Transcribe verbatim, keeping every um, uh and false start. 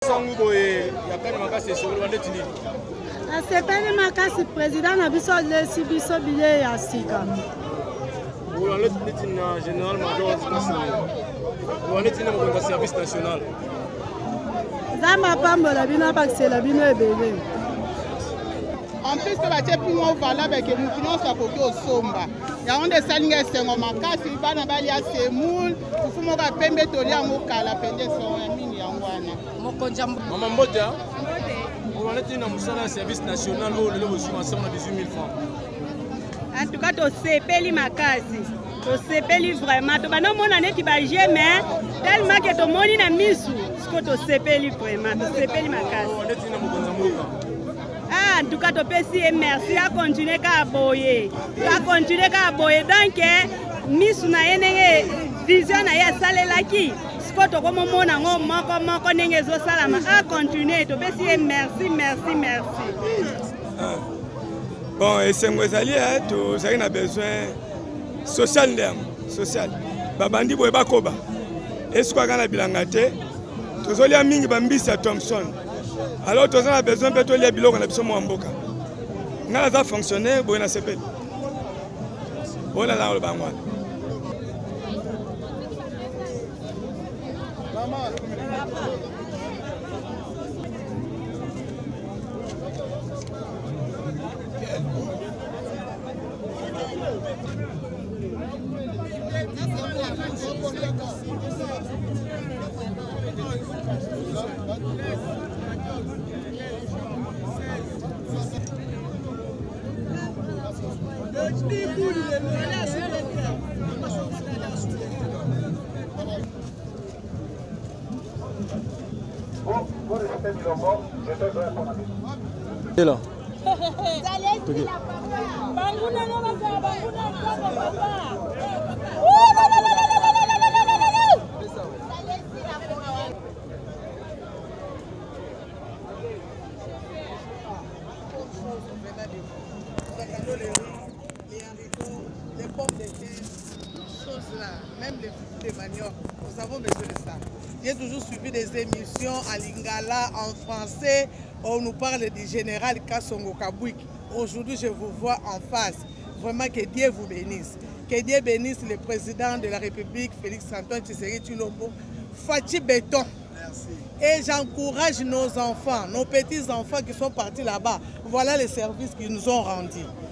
Asepeli makasi président na biso lesi biso billet ya sika. Vous le général major vous êtes un service national. Zama pambola bino bakisela bino ebele. En plus que batie pingo valable que nous finons sa koki osomba. Ya onde salinga sengo makasi bana bali ya semul, fufumo ka pembe toli yango kala pende son ya mini yangwana. Mokonja Maman Mbota. Vous êtes un service national où le reçu ensemble dix-huit mille francs. En tout cas, tu sepeli makasi. Tu sepeli vraiment. Tu vas non mon année qui va jamais tellement que tu moni na misu. Ce que tu sepeli vraiment. Tu sepeli makasi. Ah, en tout cas, tu peux si merci à continuer à boyer. À continuer à boyer. Donc, misu na yene vision na ya sale laki. Koto comme mon ango moko moko nenge zo salama a continuer to besi merci merci merci. Bon et c'est moi ali to ça a besoin social ndem social babandi boye bakoba est-ce quoi kana bilanga te tozolia mingi bambisi ya Thompson alors tozo na besoin pe to lia biloko na biso mo mboka ngala za fonctionner boye na sepeli bona la lo bangwa. Et là. Les pommes de terre, choses là, même les fruits de manioc, nous avons besoin de ça. J'ai toujours suivi des émissions à Lingala en français où on nous parle du général Kassongo Kabouik. Aujourd'hui, je vous vois en face. Vraiment que Dieu vous bénisse. Que Dieu bénisse le président de la République, Félix-Antoine Tshisekedi Tshilombo. Fatih Béton. Merci. Et j'encourage nos enfants, nos petits-enfants qui sont partis là-bas. Voilà les services qu'ils nous ont rendus.